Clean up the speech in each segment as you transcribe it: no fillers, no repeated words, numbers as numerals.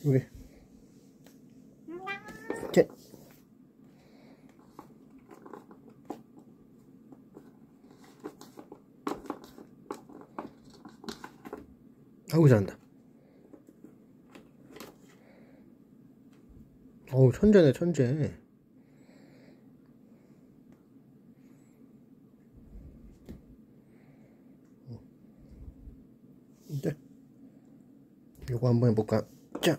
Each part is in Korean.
여기. 이렇게. 아이고 잘한다. 어우 천재네 천재. 이제 요거 한번 해볼까. 자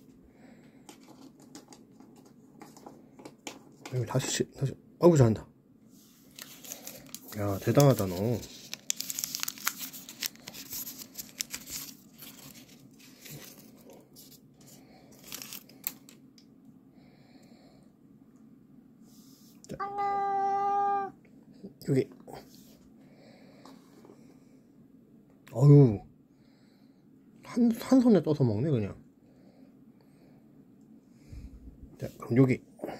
여기 다시 아이고 잘한다. 야 대단하다 너. 여기. 어휴 한 손에 떠서 먹네 그냥. 자 그럼 여기.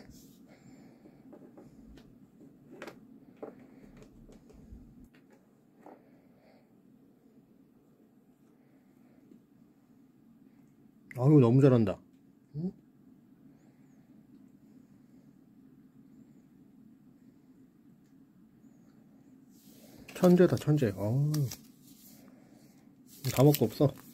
아유 너무 잘한다. 응? 천재다 천재. 다 먹고 없어.